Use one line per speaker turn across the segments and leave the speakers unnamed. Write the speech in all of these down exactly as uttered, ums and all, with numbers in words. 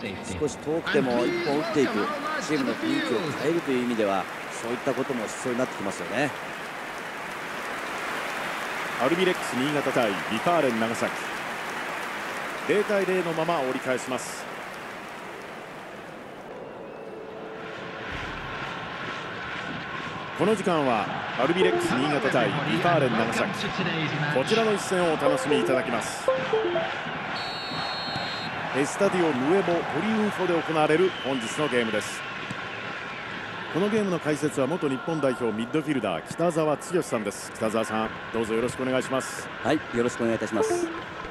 少し遠くてもいっぽん打っていく、チームの雰囲気を変えるという意味ではそういったことも必要になってきますよね。
アルビレックス新潟対ビファーレン長崎、ゼロたいゼロのまま折り返します。この時間はアルビレックス新潟対ビファーレン長崎、こちらの一戦をお楽しみいただきます。エスタディオ・ヌエボ・オリウンフォで行われる本日のゲームです。このゲームの解説は元日本代表ミッドフィルダー北澤剛さんです。北澤さん、どうぞよろしくお願いします。
はい、よろしくお願いいたします。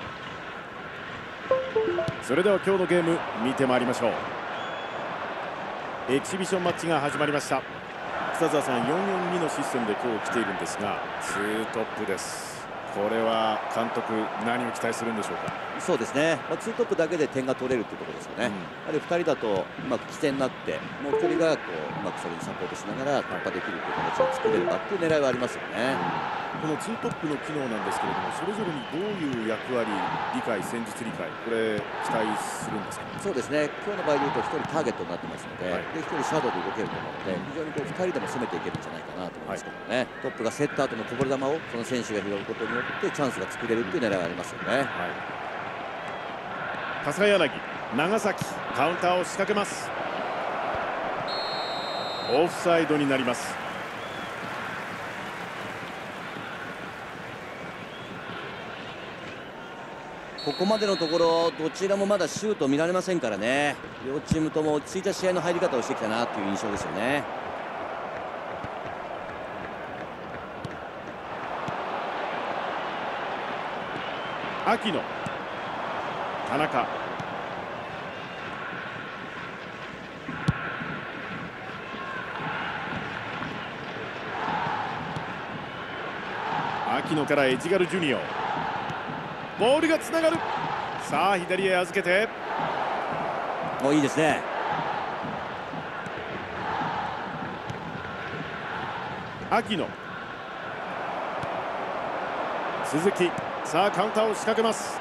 それでは今日のゲーム見てまいりましょう。エキシビションマッチが始まりました。北澤さん、よんよんにのシステムで今日来ているんですが、ツートップです。これは監督、何を期待するんでしょうか。
そうですね、まあ、ツートップだけで点が取れるというところですよね。うん、やはりふたりだとうまく起点になって、もうひとりがこううまくそれにサポートしながら突破できるという形を作れるかっていう狙いはありますよね。
このツートップの機能なんですけれども、それぞれにどういう役割、理解、戦術理解、これ期待するんですか。
そうですね、今日の場合でいうとひとりターゲットになってますので、はい、でひとりシャドウで動けると思うので、非常にこうふたりでも攻めていけるんじゃないかなと思いますけどね。はい、トップが競った後のこぼれ球をその選手が拾うことによってチャンスが作れるっていう狙いがありますよね。はい、
笠柳、長崎、カウンターを仕掛けます。オフサイドになります。
ここまでのところどちらもまだシュート見られませんからね。両チームとも落ち着いた試合の入り方をしてきたなという印象ですよね。
秋野、田中、秋野からエジガルジュニオ、ボールがつながる。さあ左へ預けて、
もういいですね。
秋野、鈴木、さあカウンターを仕掛けます。